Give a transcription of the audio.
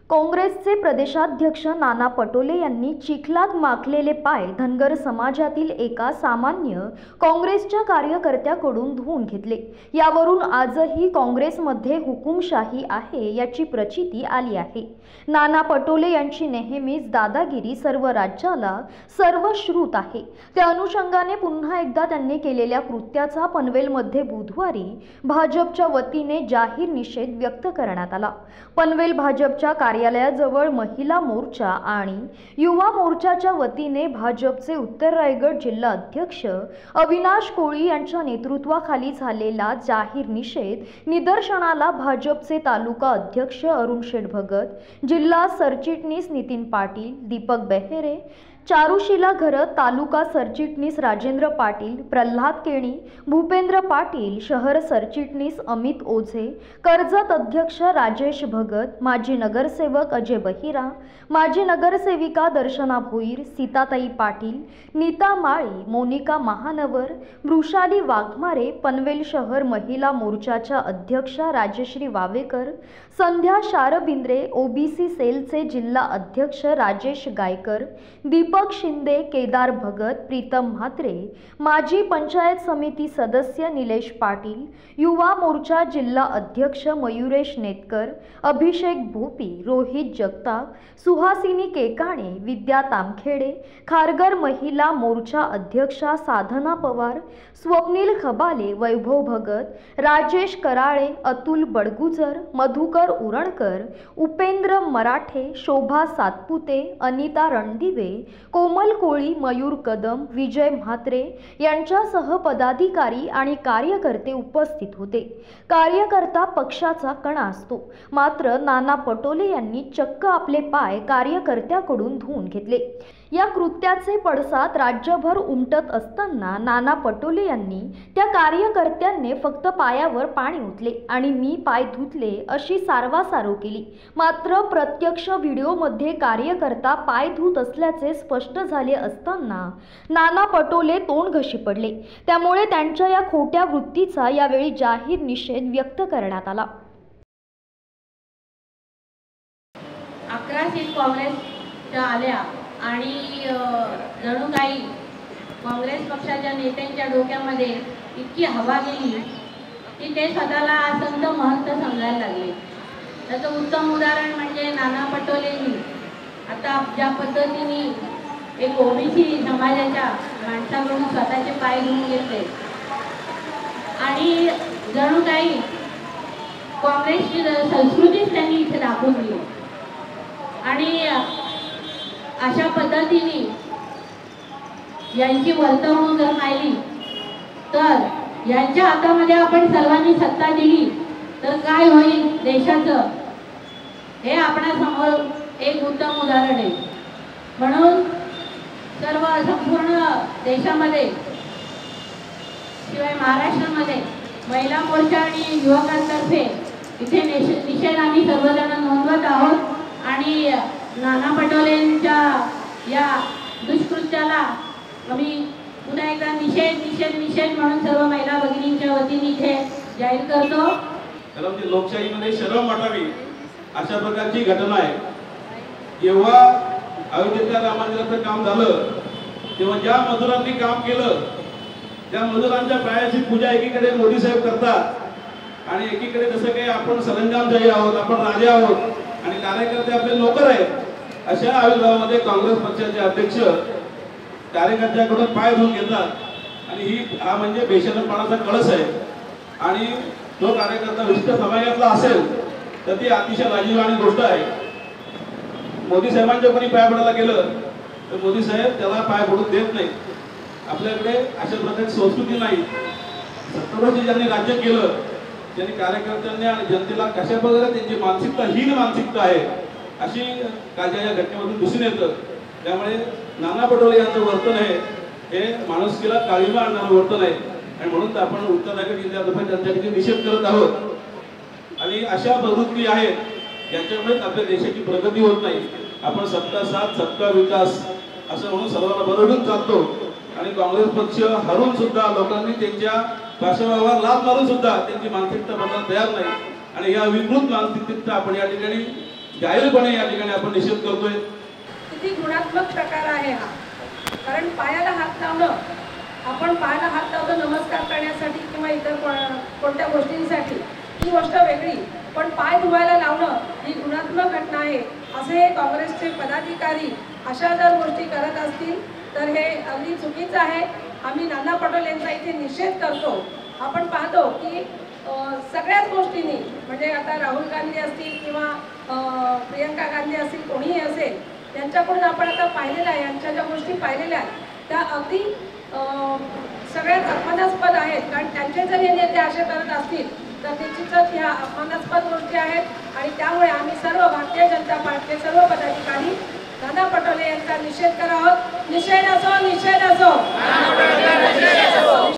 काँग्रेसचे प्रदेशाध्यक्ष नाना पटोले यांनी चिखलात माखलेले पाय धनगर समाजातील एका सामान्य काँग्रेसच्या कार्यकर्त्याकडून धुवून घेतले। यावरून आजही काँग्रेसमध्ये हुकुमशाही आहे याची प्रचिती आली आहे। नाना पटोले यांची नेहमीच दादागिरी सर्व राज्याला सर्वश्रुत आहे। त्या अनुषंगाने पुन्हा एकदा त्यांनी केलेल्या कृत्याचा पनवेलमध्ये बुधवारी भाजपच्या वतीने जाहीर निषेध व्यक्त करण्यात आला। पनवेल भाजपच्या कार्यालयाजवळ महिला मोर्चा आणि युवा मोर्चाच्या वतीने भाजपचे उत्तर रायगड जिल्हा अध्यक्ष अविनाश कोळी यांच्या नेतृत्वाखाली झालेला जाहीर निषेध निदर्शनाला भाजपचे तालुका अध्यक्ष अरुण शेठ भगत, जिल्हा सरचिटणीस नितीन पाटील, दीपक बेहेरे, चारुशिला घरत, तालुका सरचिटणीस राजेंद्र पाटील, प्रल्हाद केणी, भूपेंद्र पाटील, शहर सरचिटणीस अमित ओझे, कर्जत अध्यक्ष राजेश भगत, माजी नगरसेवक अजय बहिरा, माजी नगरसेविका दर्शना भोईर, सीताताई पाटील, नीता माळी, मोनिका महानवर, वृषाली वाघमारे, पनवेल शहर महिला मोर्चाच्या अध्यक्षा राजश्री वावेकर, संध्या शारबिंद्रे, ओबीसी सेलचे जिल्हा अध्यक्ष राजेश गायकर, दीपक शिंदे, केदार भगत, प्रीतम म्हात्रे, माजी पंचायत समिती सदस्य निलेश पाटील, युवा मोर्चा जिल्हा अध्यक्ष मयुरेश नेतकर, अभिषेक भोपी, रोहित जगताप, सुहासिनी केकाणे, विद्या तामखेडे, खारघर महिला मोर्चा अध्यक्षा साधना पवार, स्वप्नील खबाले, वैभव भगत, राजेश कराळे, अतुल बडगुजर, मधुकर उरणकर, उपेंद्र मराठे, शोभा सातपुते, अनिता रणदिवे, कोमल कोळी, मयूर कदम, विजय म्हात्रे यांच्यासह पदाधिकारी आणि कार्यकर्ते उपस्थित होते। कार्यकर्ता पक्षाचा कणा असतो, मात्र नाना पटोले यांनी चक्क आपले पाय कार्यकर्त्याकडून धुवून घेतले। या कृत्याचे पडसाद राज्यभर उमटत असताना नाना पटोले यांनी त्या कार्यकर्त्यांनी फक्त पायावर पाणी ओतले आणि मी पाय धुतले अशी सारवासारव केली। मात्र प्रत्यक्ष व्हिडिओमध्ये कार्यकर्ता पाय धुत असल्याचे स्पष्ट झाले असताना नाना पटोले तोंड घशी पडले। त्यामुळे त्यांच्या या खोट्या वृत्तीचा यावेळी जाहीर निषेध व्यक्त करण्यात आला। 11 सीट काँग्रेसच्या आल्या आणि जणू काही काँग्रेस पक्षाच्या नेत्यांच्या डोक्यामध्ये इतकी हवा गेली की ते स्वतःला संत महंत समजायला लागले। त्याचं उत्तम उदाहरण म्हणजे नाना पटोलेंनी आता ज्या पद्धतीने एक ओबीसी समाजाच्या माणसाकडून स्वतःचे पाय धुवून घेतले आणि जणू काही काँग्रेसची संस्कृतीच त्यांनी इथे दाखवून दिली आणि अशा पद्धतीने यांची वर्तवणूक जर पाहिली तर यांच्या हातामध्ये आपण सर्वांनी सत्ता दिली तर काय होईल देशाचं हे आपणासमोर एक उत्तम उदाहरण आहे। म्हणून सर्व संपूर्ण देशामध्ये शिवाय महाराष्ट्रामध्ये महिला मोर्चा आणि युवकांतर्फे इथे निषेध आम्ही सर्वजण नोंदवत आहोत आणि नाना पटोलेंच्या या दुष्कृत्याला आम्ही पुन्हा एकदा निषेध म्हणून सर्व महिला भगिनींच्या वतीने इथे जाहीर करतो। कारण ती लोकशाहीमध्ये शरम वाटावी अशा प्रकारची घटना आहे। जेव्हा अयोध्येच्या राम मंदिराचं काम झालं तेव्हा ज्या मजुरांनी काम केलं त्या मजुरांच्या पायाची पूजा एकीकडे मोदी साहेब करतात आणि एकीकडे जसं काही आपण सरंजामशाही आहोत, आपण राजे आहोत आणि कार्यकर्ते आपले नोकर आहेत, अशा आविर्भावामध्ये काँग्रेस पक्षाचे अध्यक्ष कार्यकर्त्याकडून पाय धुवून घेतात आणि हा म्हणजे बेशरमपणाचा कळस आहे। आणि जो कार्यकर्ता विशिष्ट समाजातला असेल तर ती अतिशय लाजिरवाणी गोष्ट आहे। मोदी साहेबांच्या कोणी पाय पडायला गेलं तर मोदी साहेब त्याला पाय पडून देत नाही। आपल्याकडे अशा प्रकारची संस्कृती नाही। 70 वर्ष ज्यांनी राज्य केलं त्यांनी कार्यकर्त्यांनी आणि जनतेला कशा प्रकारे त्यांची मानसिकता हीन मानसिकता आहे अशी कालच्या या घटनेमधून दिसून येतं। त्यामुळे नाना पटोले यांचं वर्तन आहे हे माणुसकीला काळीमा आणणारं वर्तन आहे आणि म्हणून आपण उत्तर रायगड जिल्ह्यातर्फे त्यांच्याकडे निषेध करत आहोत। आणि अशा प्रवृत्ती आहेत यांच्यामुळेच आपल्या देशाची प्रगती होत नाही। आपण सबका साथ सबका विकास असं म्हणून सर्वांना बरोबरून चालतो आणि काँग्रेस पक्ष हरून सुद्धा लोकांनी त्यांच्या भाषणावर लाभ मारून सुद्धा त्यांची मानसिकता बदलायला तयार नाही आणि या विकृत मानसिकतेचा आपण या ठिकाणी जाहीरपणे या ठिकाणी आपण निषेध करतोय। किती गुणात्मक प्रकार आहे हा, कारण पायाला हात लावणं, आपण पायाला हात लावतो नमस्कार करण्यासाठी किंवा इतर कोणत्या गोष्टींसाठी, ही गोष्ट वेगळी, पण पाय धुवायला लावणं ही गुणात्मक घटना आहे। असे काँग्रेसचे पदाधिकारी अशा जर गोष्टी करत असतील तर हे अगदी चुकीचं आहे। आम्ही नाना पटोले यांचा इथे निषेध करतो। आपण पाहतो की सगळ्याच गोष्टींनी, म्हणजे आता राहुल गांधी असतील किंवा प्रियंका गांधी असतील, कोणीही असेल, त्यांच्याकडून आपण आता पाहिलेलं आहे, यांच्या ज्या गोष्टी पाहिलेल्या आहेत त्या अगदी सगळ्यात अपमानास्पद आहेत। कारण त्यांचे जर हे नेते असे करत असतील तर निश्चितच ह्या अपमानास्पद गोष्टी आहेत आणि त्यामुळे आम्ही सर्व भारतीय जनता पार्टीचे सर्व पदाधिकारी नाना पटोले यांचा निषेध करत आहोत। निषेध असो, निषेध असो।